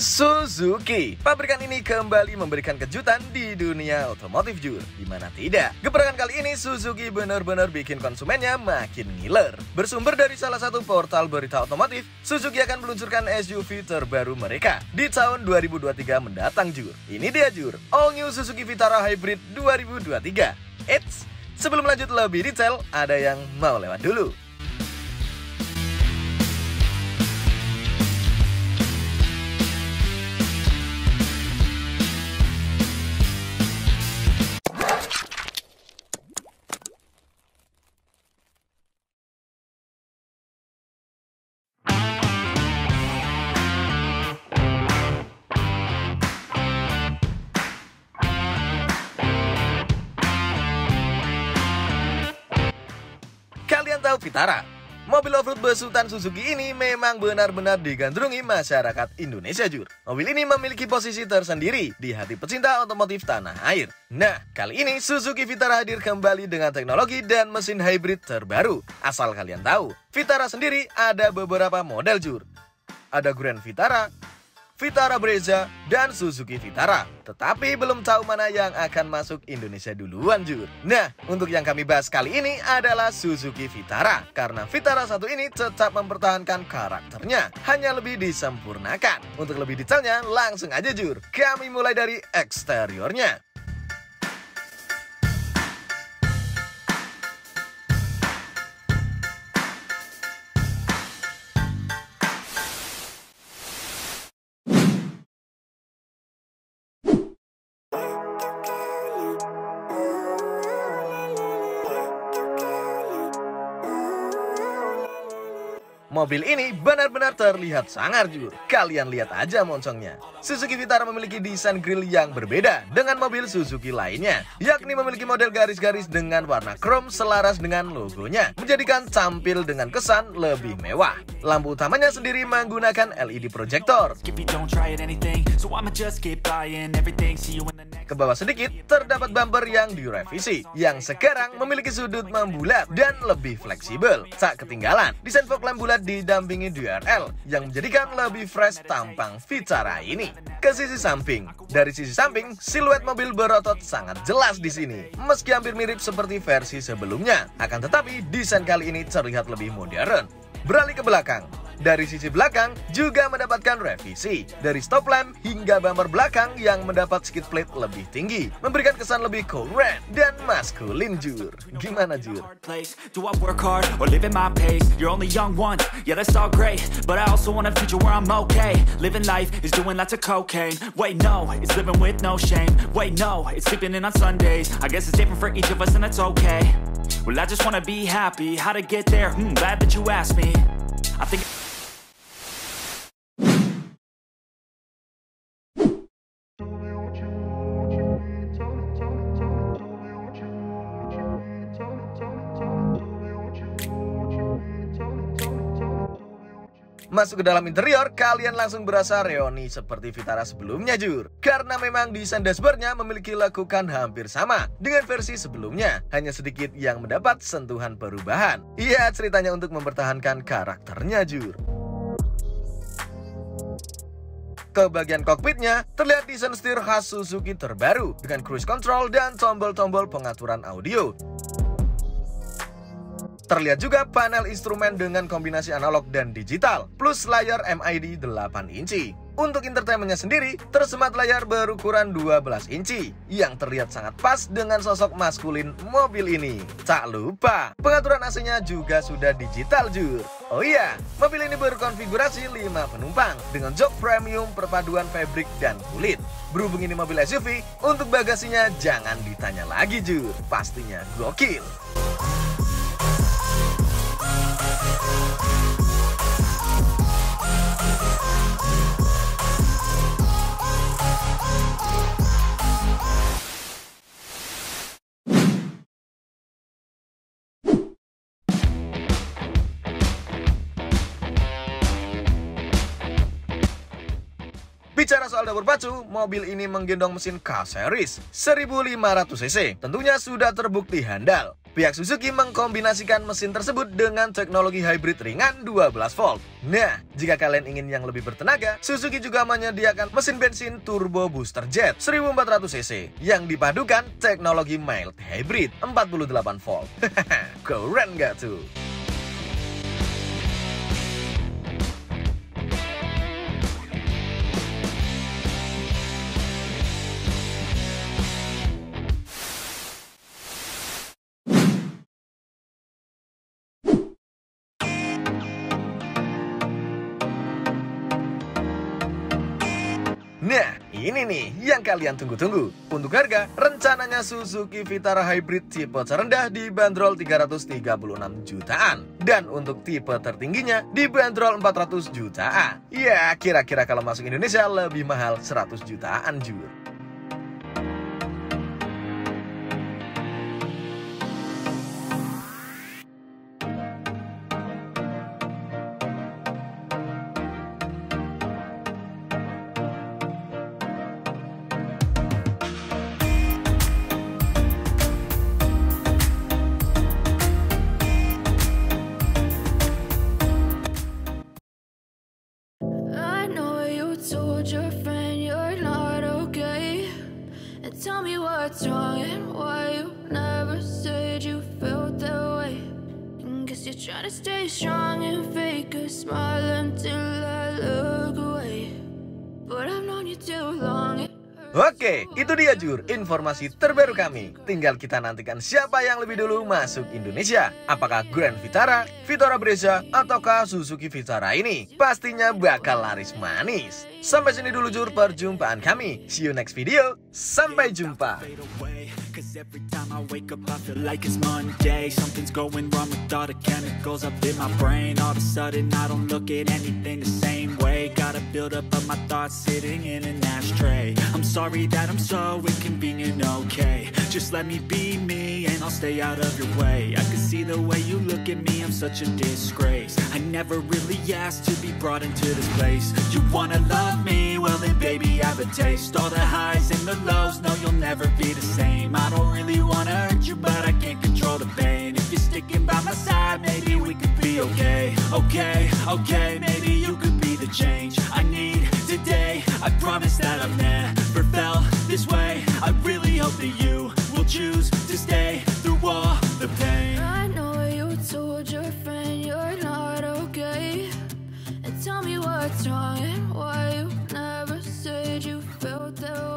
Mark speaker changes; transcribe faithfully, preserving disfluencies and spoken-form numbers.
Speaker 1: Suzuki, pabrikan ini kembali memberikan kejutan di dunia otomotif Jur. Gimana tidak? Gebrakan kali ini Suzuki benar-benar bikin konsumennya makin ngiler. Bersumber dari salah satu portal berita otomotif, Suzuki akan meluncurkan S U V terbaru mereka di tahun dua ribu dua puluh tiga mendatang Jur. Ini dia Jur, All New Suzuki Vitara Hybrid dua ribu dua puluh tiga. Eits, sebelum lanjut lebih detail, ada yang mau lewat dulu. Kalian tahu Vitara? Mobil off-road besutan Suzuki ini memang benar-benar digandrungi masyarakat Indonesia Jur. Mobil ini memiliki posisi tersendiri di hati pecinta otomotif tanah air. Nah, kali ini Suzuki Vitara hadir kembali dengan teknologi dan mesin hybrid terbaru. Asal kalian tahu, Vitara sendiri ada beberapa model Jur. Ada Grand Vitara, Vitara Brezza, dan Suzuki Vitara. Tetapi belum tahu mana yang akan masuk Indonesia duluan Jur. Nah, untuk yang kami bahas kali ini adalah Suzuki Vitara. Karena Vitara satu ini tetap mempertahankan karakternya, hanya lebih disempurnakan. Untuk lebih detailnya, langsung aja Jur. Kami mulai dari eksteriornya. Mobil ini benar-benar terlihat sangar Jur. Kalian lihat aja moncongnya. Suzuki Vitara memiliki desain grill yang berbeda dengan mobil Suzuki lainnya, yakni memiliki model garis-garis dengan warna chrome selaras dengan logonya, menjadikan tampil dengan kesan lebih mewah. Lampu utamanya sendiri menggunakan L E D projector. Ke bawah sedikit terdapat bumper yang direvisi, yang sekarang memiliki sudut membulat dan lebih fleksibel. Tak ketinggalan, desain fog lamp bulat didampingi D R L yang menjadikan lebih fresh tampang Vitara ini. Ke sisi samping, dari sisi samping siluet mobil berotot sangat jelas di sini, meski hampir mirip seperti versi sebelumnya. Akan tetapi desain kali ini terlihat lebih modern. Beralih ke belakang, dari sisi belakang juga mendapatkan revisi, dari stop lamp hingga bumper belakang yang mendapat skid plate lebih tinggi, memberikan kesan lebih keren dan maskulin Jur. Gimana Jur?
Speaker 2: Do I work hard or live at my pace? You're only young once, yeah that's all great, but I also want a future where I'm okay. Living life is doing lots of cocaine. Wait no, it's living with no shame. Wait no, it's sleeping in on Sundays. I guess it's different for each of us and that's okay. Well I just wanna be happy. How to get there? Hmm, glad that you asked me. I think
Speaker 1: Masuk ke dalam interior, kalian langsung berasa reoni seperti Vitara sebelumnya Jur. Karena memang desain dashboardnya memiliki lekukan hampir sama dengan versi sebelumnya, hanya sedikit yang mendapat sentuhan perubahan. Iya, ceritanya untuk mempertahankan karakternya Jur. Ke bagian kokpitnya, terlihat desain setir khas Suzuki terbaru dengan cruise control dan tombol-tombol pengaturan audio. Terlihat juga panel instrumen dengan kombinasi analog dan digital, plus layar M I D delapan inci. Untuk entertainmentnya sendiri, tersemat layar berukuran dua belas inci, yang terlihat sangat pas dengan sosok maskulin mobil ini. Tak lupa, pengaturan A C-nya juga sudah digital Jur. Oh iya, mobil ini berkonfigurasi lima penumpang, dengan jok premium perpaduan fabric dan kulit. Berhubung ini mobil S U V, untuk bagasinya jangan ditanya lagi Jur, pastinya gokil. Bicara soal dapur pacu, mobil ini menggendong mesin K-Series seribu lima ratus cc. Tentunya sudah terbukti handal. Pihak Suzuki mengkombinasikan mesin tersebut dengan teknologi hybrid ringan dua belas volt. Nah, jika kalian ingin yang lebih bertenaga, Suzuki juga menyediakan mesin bensin turbo booster jet seribu empat ratus cc yang dipadukan teknologi mild hybrid empat puluh delapan volt. Hahaha, keren gak tuh? Nah, ini nih yang kalian tunggu-tunggu. Untuk harga, rencananya Suzuki Vitara Hybrid tipe terendah dibanderol tiga ratus tiga puluh enam jutaan. Dan untuk tipe tertingginya dibanderol empat ratus jutaan. Ya, kira-kira kalau masuk Indonesia lebih mahal seratus jutaan, Jur.
Speaker 3: Told your friend you're not okay, and tell me what's wrong and why you never said you felt that way. And guess you're trying to stay strong and fake a smile until I look away, but I've known you too long.
Speaker 1: Oke, itu dia Jur, informasi terbaru kami. Tinggal kita nantikan siapa yang lebih dulu masuk Indonesia. Apakah Grand Vitara, Vitara Brezza, ataukah Suzuki Vitara ini? Pastinya bakal laris manis. Sampai sini dulu Jur perjumpaan kami. See you next video. Sampai jumpa.
Speaker 2: Cause every time I wake up I feel like it's Monday. Something's going wrong with all the chemicals up in my brain. All of a sudden I don't look at anything the same way. Gotta build up of my thoughts sitting in an ashtray. I'm sorry that I'm so inconvenient, okay. Just let me be me and I'll stay out of your way. I can see the way you look at me, I'm such a disgrace. I never really asked to be brought into this place. You wanna love me? Well then baby I have a taste. All the highs and the lows, no you'll never be the same. I don't really wanna hurt you, but I can't control the pain. If you're sticking by my side, maybe we could be okay. Okay, okay, maybe you could be the change I need today. I promise that I've never felt this way. I really hope that you will choose to stay through all the pain.
Speaker 3: I know you told your friend you're not okay, and tell me what's wrong and why you never said you felt that way.